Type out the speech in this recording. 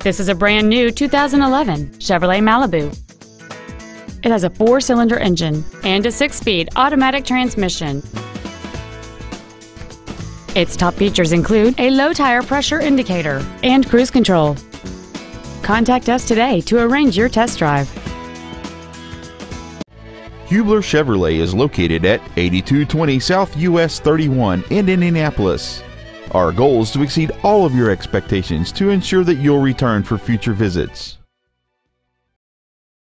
This is a brand new 2011 Chevrolet Malibu. It has a 4-cylinder engine and a 6-speed automatic transmission. Its top features include a low tire pressure indicator and cruise control. Contact us today to arrange your test drive. Hubler Chevrolet is located at 8220 South U.S. 31 in Indianapolis. Our goal is to exceed all of your expectations to ensure that you'll return for future visits.